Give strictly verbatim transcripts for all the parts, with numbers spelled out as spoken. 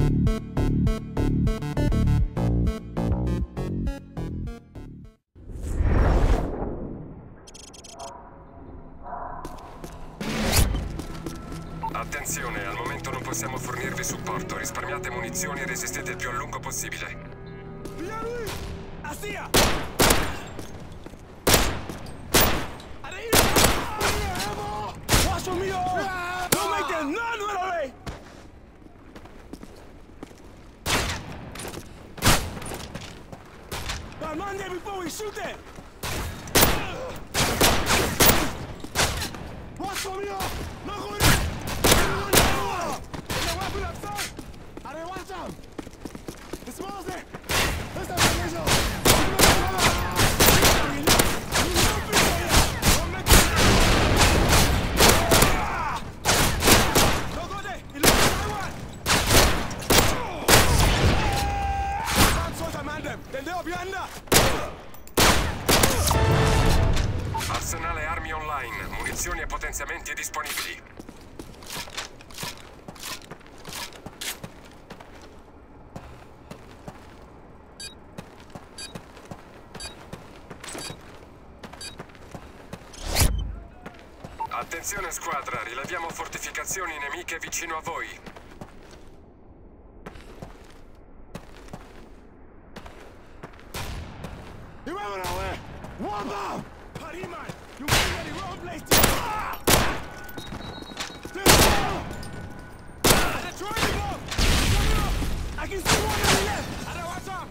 Attenzione, al momento non possiamo fornirvi supporto. Risparmiate munizioni e resistete il più a lungo possibile. Via lui! Assia! Watch on me, oh! Don't make them none with already! But man there before we shoot them! Watch on me, oh! No good! Weapon up, son! I didn't watch him! The smalls there! Let's have a visual! Arsenale armi online, munizioni e potenziamenti disponibili. Attenzione squadra, rileviamo fortificazioni nemiche vicino a voi. You remember that way? One bomb! Hariman! You bring any wrong place to... Ah! They're trying to go! I can see one on the left! I don't watch out!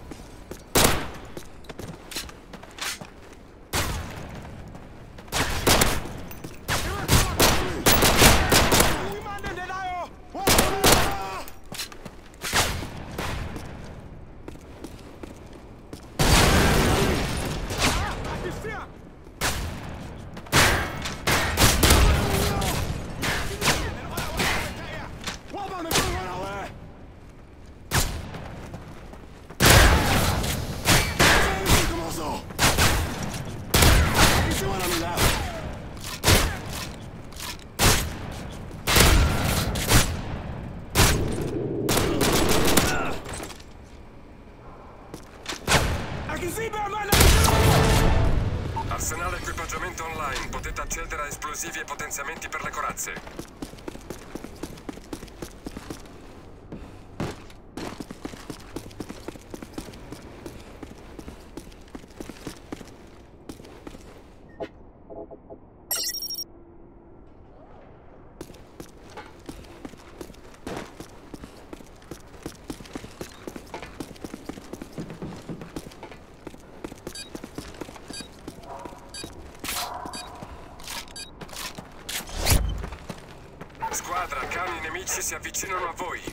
Arsenale equipaggiamento online, potete accedere a esplosivi e potenziamenti per le corazze. Squadra, cani nemici si avvicinano a voi.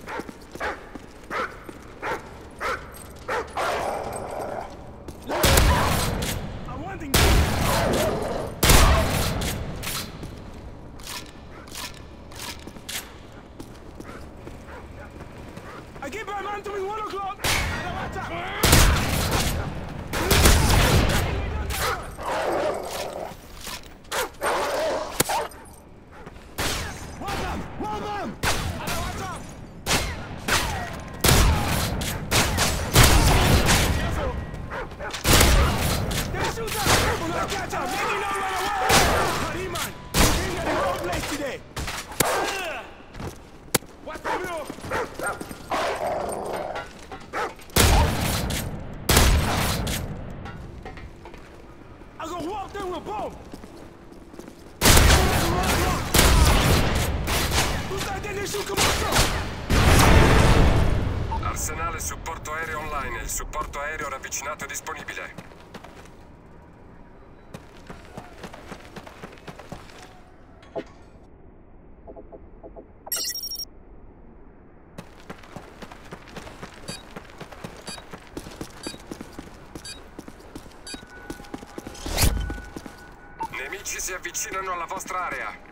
I give my man to me one o'clock. I got walked in with a bomb! Who's that getting this shoot? Come on, Arsenale supporto aereo online, il supporto aereo ravvicinato è disponibile. Nemici si avvicinano alla vostra area.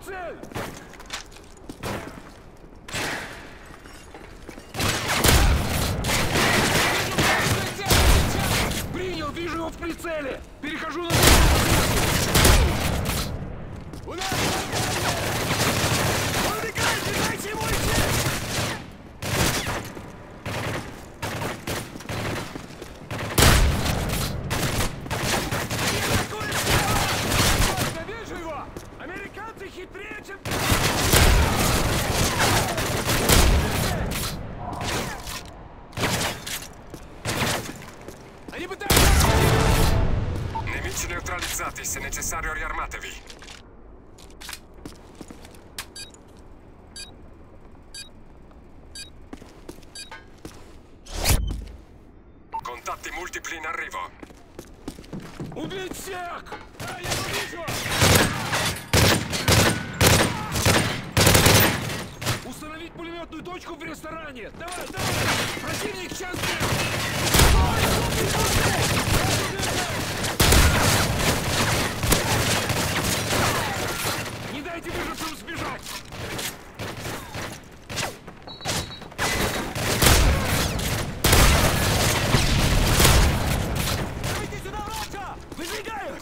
цель! Принял, вижу его в прицеле! Перехожу на... Удар! Он убегает! Дайте ему идти! Я вижу его! Американцы хитрее, чем... Они пытаются... Nemici neutralizzati, se necessario riarmatevi. Contatti multipli in arrivo. Убить всех! А, я его вижу! Установить пулеметную точку в ресторане! Давай, давай! Противник сейчас... Не дайте выжившим сбежать! Давайте сюда, Роджа! Выдвигаюсь!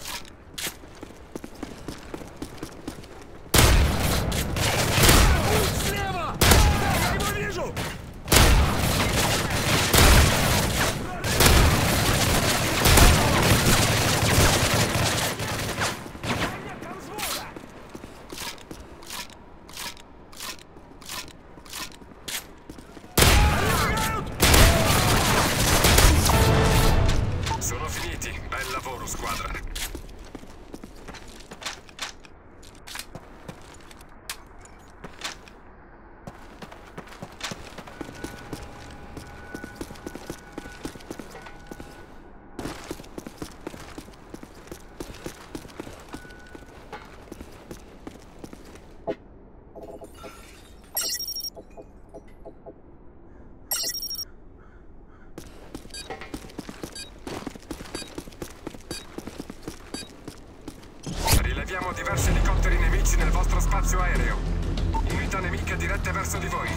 Путь слева! Да, я его вижу! Sono finiti. Bel lavoro, squadra. Rileviamo diversi elicotteri nemici nel vostro spazio aereo. Unità nemiche dirette verso di voi.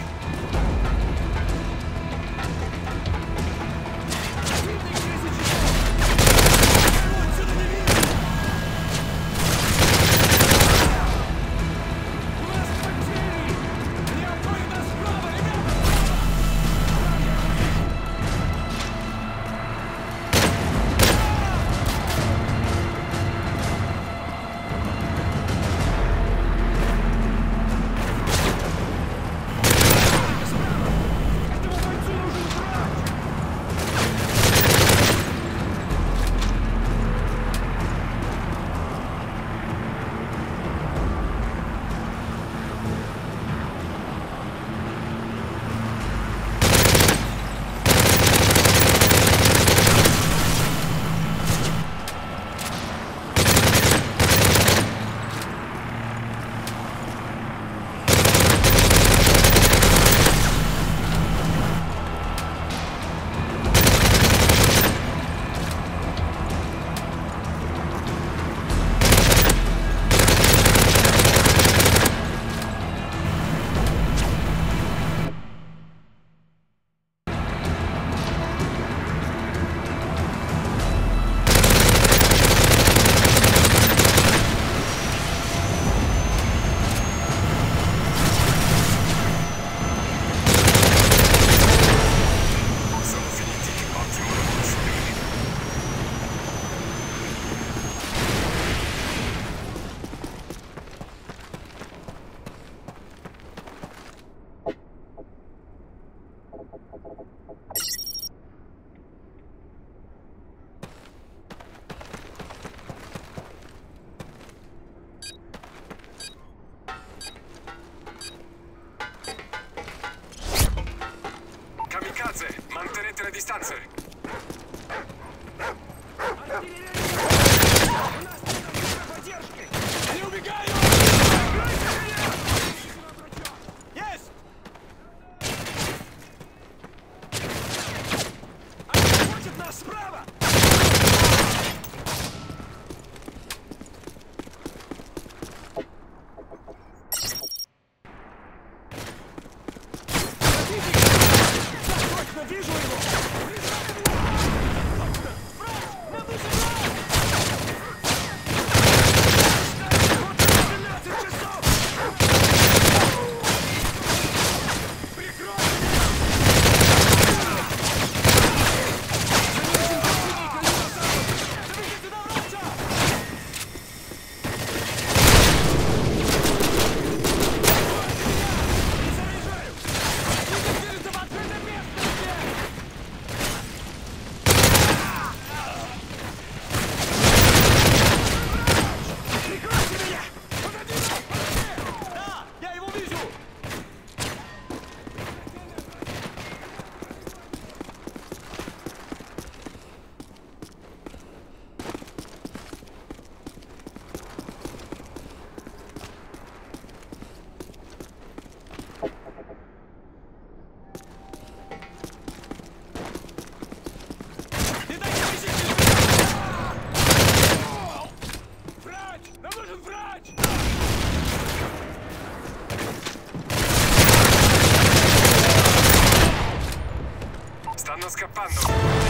Mantenete le distanze! Они убегают! Есть! Они хочет нас справа! Stanno scappando.